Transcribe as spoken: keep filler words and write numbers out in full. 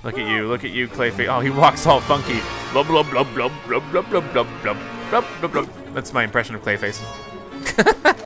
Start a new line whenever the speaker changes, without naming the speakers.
Look at you, look at you, Clayface. Oh, he walks all funky. Blub, blub, blub, blub, blub, blub, blub, blub, blub, blub, blub, blub. That's my impression of Clayface.